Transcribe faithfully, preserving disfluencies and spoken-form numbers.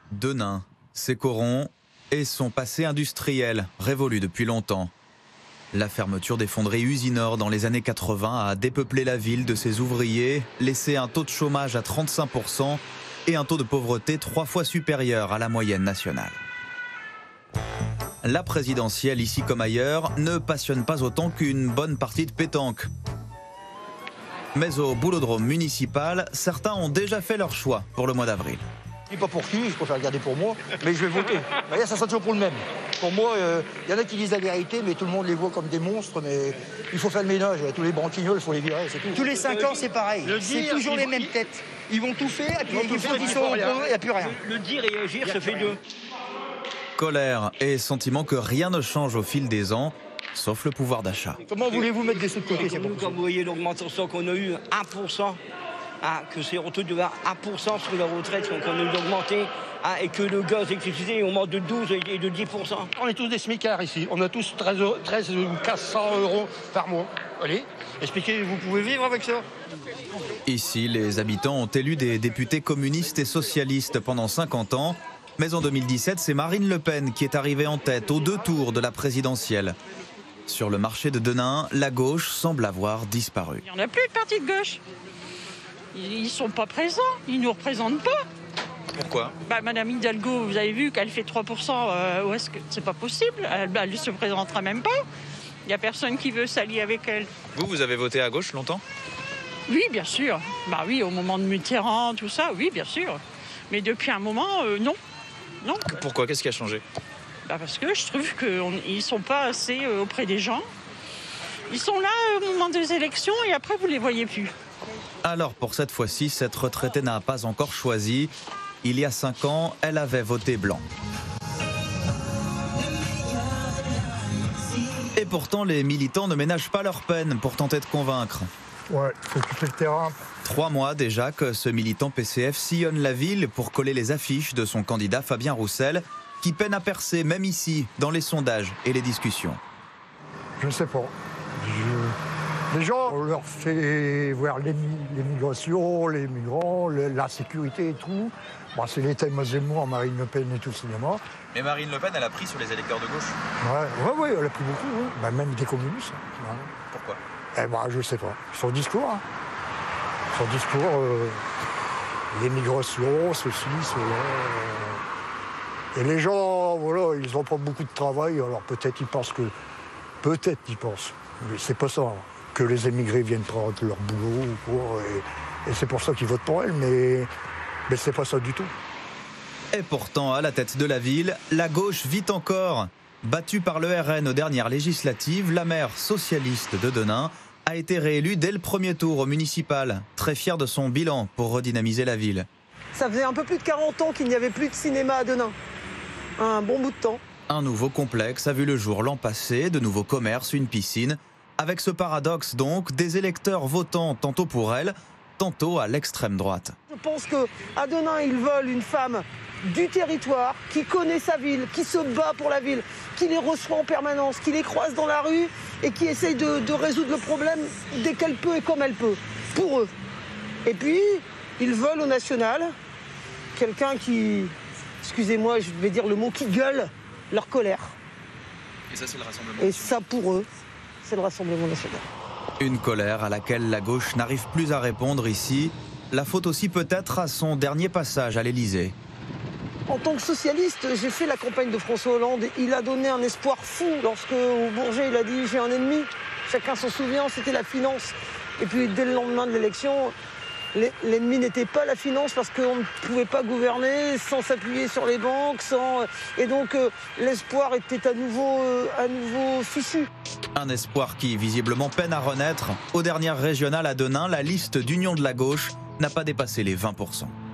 Denain, ses corons et son passé industriel, révolu depuis longtemps. La fermeture des fonderies Usinor dans les années quatre-vingts a dépeuplé la ville de ses ouvriers, laissé un taux de chômage à trente-cinq pour cent et un taux de pauvreté trois fois supérieur à la moyenne nationale. La présidentielle, ici comme ailleurs, ne passionne pas autant qu'une bonne partie de pétanque. Mais au boulodrome municipal, certains ont déjà fait leur choix pour le mois d'avril. Je ne dis pas pour qui, je préfère garder pour moi, mais je vais voter. D'ailleurs, ça sera toujours pour le même. Pour moi, il euh, y en a qui disent la vérité, mais tout le monde les voit comme des monstres, mais il faut faire le ménage. Tous les branquignoles, il faut les virer, c'est tout. Tous les cinq ans, c'est pareil. C'est toujours les mêmes têtes. Ils vont tout faire, et puis une fois qu'ils sont au point, il n'y a plus rien. Le dire et agir, ça fait deux. Colère et sentiment que rien ne change au fil des ans, sauf le pouvoir d'achat. Comment voulez-vous mettre des sous de côté? Nous, comme vous voyez l'augmentation qu'on a eue, un pour cent, hein, que c'est retour de un pour cent sur la retraite qu'on a eu augmenté, hein, et que le gaz, l'électricité, augmente de douze et de dix pour cent. On est tous des smicards ici. On a tous treize ou quatre cents euros par mois. Allez, expliquez, vous pouvez vivre avec ça? Ici, les habitants ont élu des députés communistes et socialistes pendant cinquante ans. Mais en deux mille dix-sept, c'est Marine Le Pen qui est arrivée en tête aux deux tours de la présidentielle. Sur le marché de Denain, la gauche semble avoir disparu. Il n'y en a plus de parti de gauche. Ils ne sont pas présents, ils ne nous représentent pas. Pourquoi? bah, Madame Hidalgo, vous avez vu qu'elle fait trois pour cent, euh, où est-ce que c'est pas possible? Elle ne se présentera même pas. Il n'y a personne qui veut s'allier avec elle. Vous, vous avez voté à gauche longtemps? Oui, bien sûr. Bah oui, au moment de Mitterrand, tout ça, oui, bien sûr. Mais depuis un moment, euh, non. Non. Pourquoi? Qu'est-ce qui a changé? bah Parce que je trouve qu'ils ne sont pas assez euh, auprès des gens. Ils sont là au moment des élections et après, vous ne les voyez plus. Alors, pour cette fois-ci, cette retraitée n'a pas encore choisi. Il y a cinq ans, elle avait voté blanc. Et pourtant, les militants ne ménagent pas leur peine pour tenter de convaincre. Ouais, il faut occuper le terrain. Trois mois déjà que ce militant P C F sillonne la ville pour coller les affiches de son candidat Fabien Roussel, qui peine à percer, même ici, dans les sondages et les discussions. Je ne sais pas. Je... Les gens, on leur fait voir l'immigration, les migrants, la sécurité et tout. Bon, c'est les thèmes Zemmour, Marine Le Pen et tout le cinéma. Mais Marine Le Pen, elle a pris sur les électeurs de gauche. Ouais, ouais, ouais elle a pris beaucoup. Ouais. Ben, même des communistes. Ouais. Pourquoi? Eh ben, je ne sais pas. Son discours, hein. Son discours, euh, l'immigration, ceci, cela. Euh... Et les gens, voilà, ils n'ont pas beaucoup de travail, alors peut-être ils pensent que... Peut-être ils pensent, mais c'est pas ça, hein, que les émigrés viennent prendre leur boulot ou quoi, et, et c'est pour ça qu'ils votent pour elle, mais, mais c'est pas ça du tout. Et pourtant, à la tête de la ville, la gauche vit encore. Battue par le R N aux dernières législatives, la maire socialiste de Denain a été réélue dès le premier tour au municipal, très fière de son bilan pour redynamiser la ville. Ça faisait un peu plus de quarante ans qu'il n'y avait plus de cinéma à Denain. Un bon bout de temps. Un nouveau complexe a vu le jour l'an passé, de nouveaux commerces, une piscine. Avec ce paradoxe donc, des électeurs votant tantôt pour elle, tantôt à l'extrême droite. Je pense qu'à Denain, ils veulent une femme du territoire, qui connaît sa ville, qui se bat pour la ville, qui les reçoit en permanence, qui les croise dans la rue et qui essaye de, de résoudre le problème dès qu'elle peut et comme elle peut, pour eux. Et puis, ils veulent au national quelqu'un qui, excusez-moi, je vais dire le mot, qui gueule leur colère. Et ça, c'est le Rassemblement. Et ça, pour eux, c'est le Rassemblement national. Une colère à laquelle la gauche n'arrive plus à répondre ici. La faute aussi peut-être à son dernier passage à l'Élysée. En tant que socialiste, j'ai fait la campagne de François Hollande. Il a donné un espoir fou lorsque, au Bourget, il a dit « j'ai un ennemi ». Chacun s'en souvient, c'était la finance. Et puis, dès le lendemain de l'élection, l'ennemi n'était pas la finance parce qu'on ne pouvait pas gouverner sans s'appuyer sur les banques. Sans... Et donc, euh, l'espoir était à nouveau, euh, à nouveau fichu. Un espoir qui, visiblement, peine à renaître. Aux dernières régionales à Denain, la liste d'union de la gauche n'a pas dépassé les vingt pour cent.